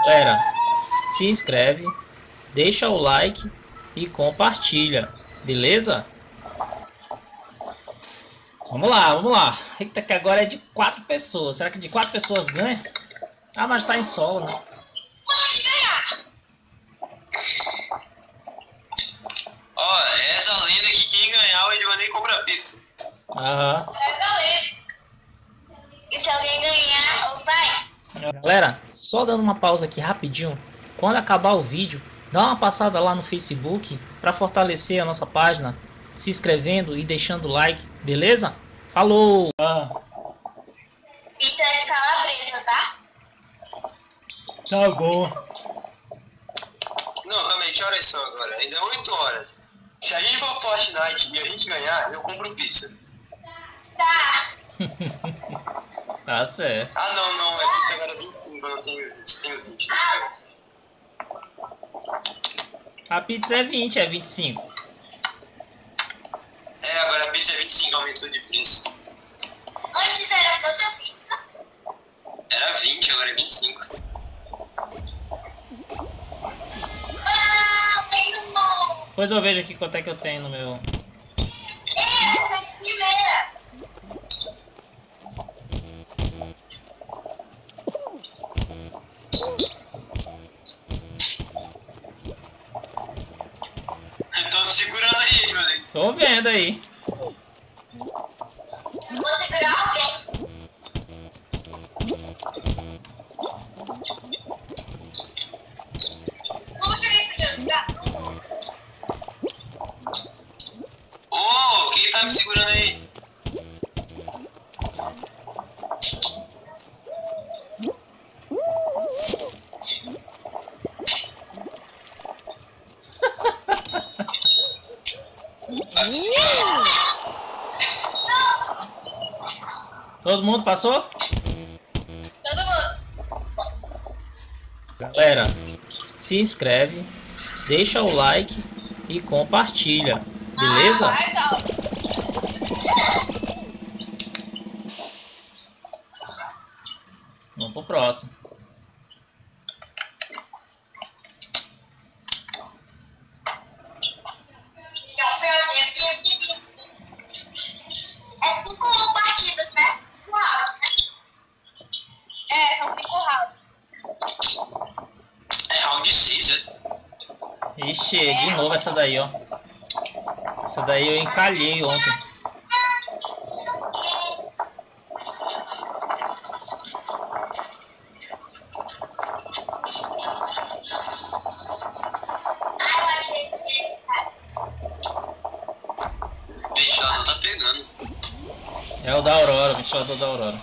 Galera, se inscreve, deixa o like e compartilha, beleza? Vamos lá, vamos lá. Eita, que agora é de 4 pessoas. Será que de 4 pessoas ganha? Ah, mas tá em solo, né? Ó, essa lenda aqui, quem ganhar, o Edvanei compra pizza. Aham. E se alguém ganhar, vai. Galera, só dando uma pausa aqui rapidinho. Quando acabar o vídeo, dá uma passada lá no Facebook para fortalecer a nossa página, se inscrevendo e deixando o like, beleza? Falou! Pizza de calabresa, tá? Tá bom. Não, calma aí, que horas são agora? Ainda é 8 horas. Se a gente for pro Fortnite e a gente ganhar, eu compro pizza. Tá. Tá certo. Ah, não, é pizza agora 25, eu não tenho 20. A pizza é 20, é 25. É, agora a pizza é 25, aumentou de preço. Antes era toda pizza. Era 20, agora é 25. Ah, tem no bom. Depois eu vejo aqui quanto é que eu tenho no meu... Essa de primeira. Eu tô segurando aí, Edvanei. Tô vendo aí. Eu vou segurar alguém. Como cheguei pro jogo? Ô, quem tá me segurando aí? Todo mundo passou? Todo mundo. Galera, se inscreve, deixa o like e compartilha, beleza? Mais alto. Vamos pro próximo. É 5 partidas, né? É, são 5 rounds. É round 6, né? Ixi, de novo essa daí, ó. Essa daí eu encalhei ontem. Ah, eu achei isso mesmo, cara. Ventilador tá pegando. É o da Aurora, o ventilador da Aurora.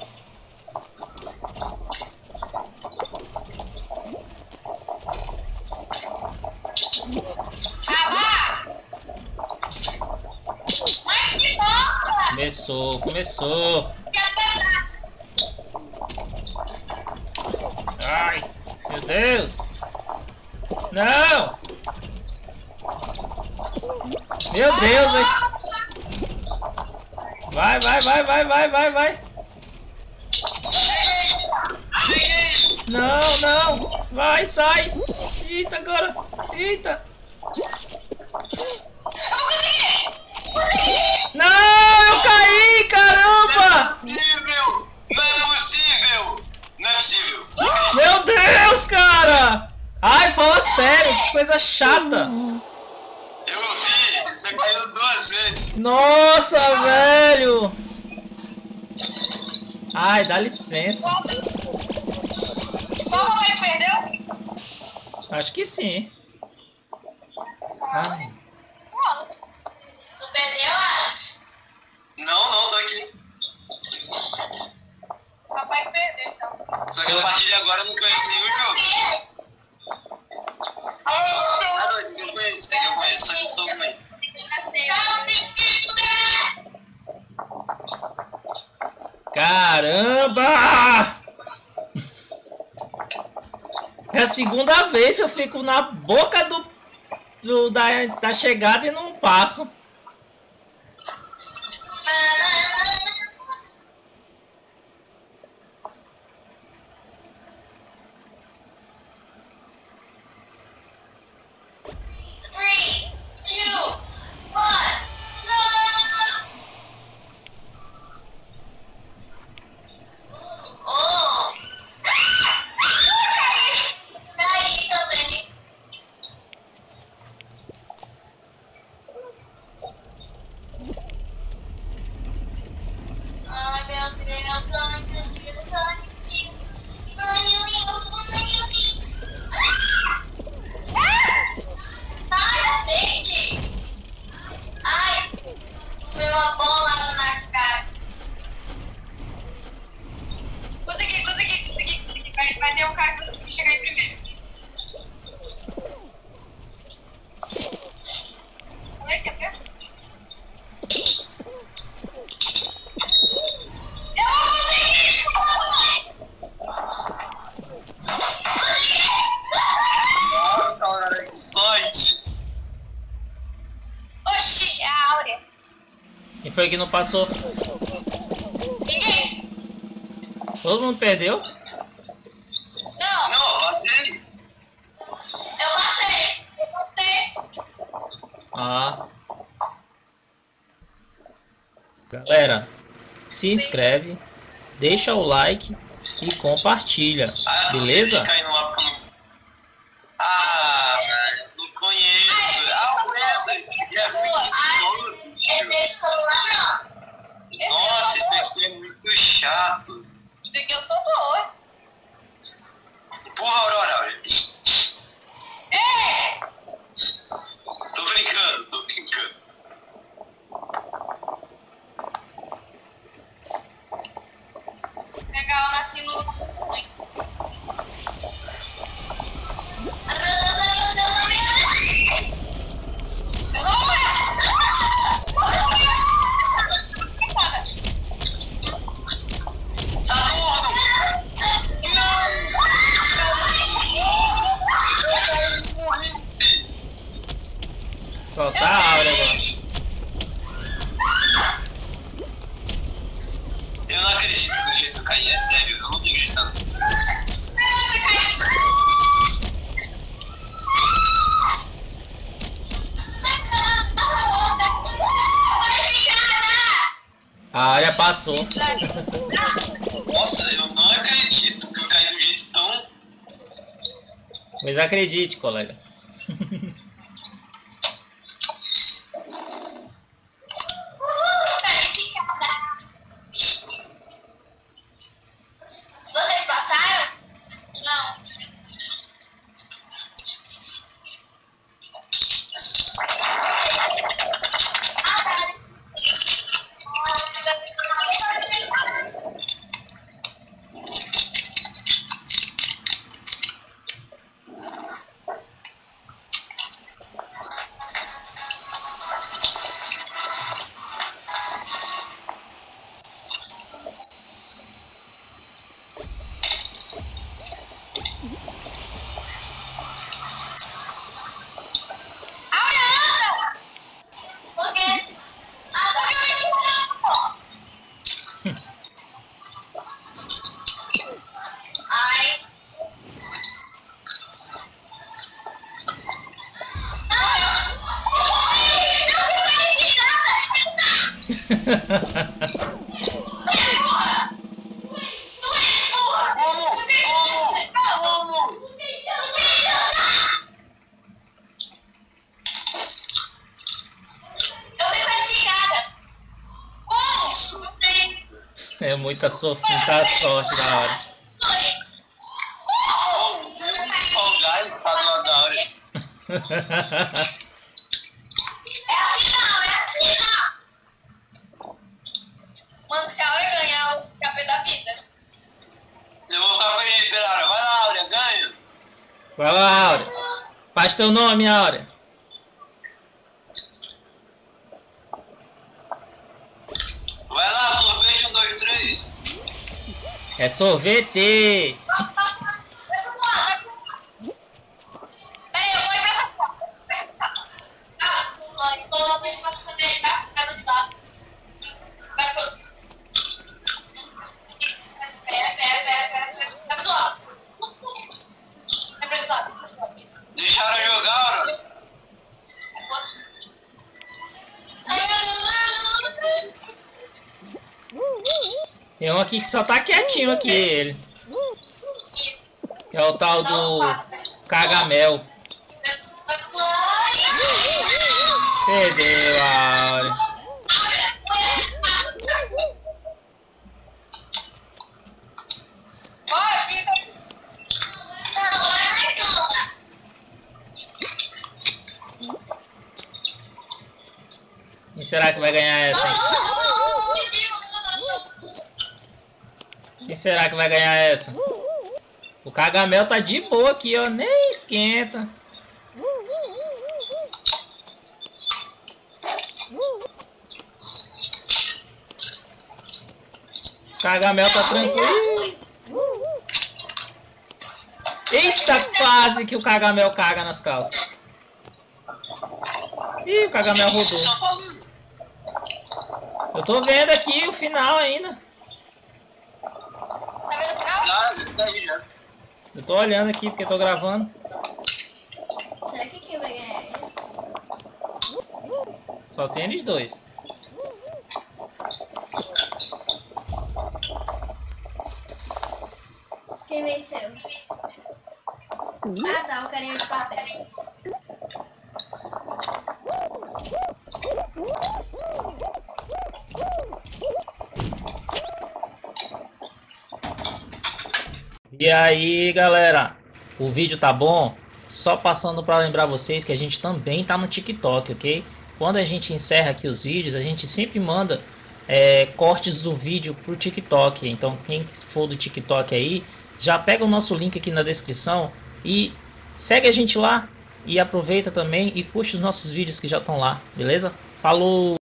Ah, mas que bola! Começou, começou. Quero pegar. Ai, meu Deus. Não. Meu Deus. Vai, vai, vai, vai, vai, vai, vai. Cheguei! Não, não. Vai, sai. Eita, agora. Eita. Não, eu caí, caramba. Possível! Não é possível! Não é possível! Meu Deus, cara. Ai, fala sério, que coisa chata. Eu vi! Você caiu 2 vezes! Nossa, velho. Ai, dá licença. Só o Romero perdeu? Acho que sim. Ai. Não. Tu perdeu, ah? Não, tô aqui. Papai perdeu, então. Só que a partir de agora eu não conheço nenhum jogo. Ah, não, esse aqui eu conheço, só que eu sou ruim. Caramba! É a segunda vez que eu fico na boca da chegada e não passo. foi que não passou? Ninguém. Todo mundo perdeu? Não, Não, eu passei. eu passei. Eu passei. Ah. Galera, se inscreve, deixa o like e compartilha, beleza? Ah, não conheço. Ah, conheço. Esse aqui é muito solto. Esse celular não. Nossa, esse aqui é muito chato. Porque eu sou boa. Porra, Aurora. É! Tô brincando, tô brincando. Legal, nasci no... Saturno! Só tá a Áurea agora. Eu não acredito que o jeito que eu caí, é sério, eu não tô acreditando. A Áurea passou. Nossa, eu não acredito que eu caí de um jeito tão... Mas acredite, colega. Vocês passaram? Não. É muita sorte da hora. Folgar está do lado da hora. Mano, se a Aura ganhar o capê da vida. Eu vou ficar feliz pela hora. Vai lá, Áurea, ganha. Vai lá, Áurea. Faz teu nome, Áurea. Vai lá, sorvete 1, 2, 3. É sorvete. Peraí, eu vou ir pra essa porta. Ah, tô bem pra fazer, tá? Fica do lado. Vai pro... Pera. Vai pro lado. Vai pra esse lado. Deixaram eu jogar, Aurora. Tem um aqui que só tá quietinho aqui, ele. Que é o tal do Cagamel. Perdeu a Áurea. Quem será que vai ganhar essa, hein? Quem será que vai ganhar essa? O Cagamel tá de boa aqui, ó. Nem esquenta. O Cagamel tá tranquilo. Eita, quase que o Cagamel caga nas calças. Ih, o Cagamel rodou. Eu tô vendo aqui o final ainda. Tá vendo o final? Já, tá aí já. Eu tô olhando aqui porque eu tô gravando. Será que quem vai ganhar ele? Só tem eles dois. Quem venceu? Ah tá, o carinha de papel. E aí, galera, o vídeo tá bom? Só passando para lembrar vocês que a gente também tá no TikTok, ok? Quando a gente encerra aqui os vídeos, a gente sempre manda cortes do vídeo pro TikTok. Então, quem for do TikTok aí, já pega o nosso link aqui na descrição e segue a gente lá. E aproveita também e curte os nossos vídeos que já estão lá, beleza? Falou!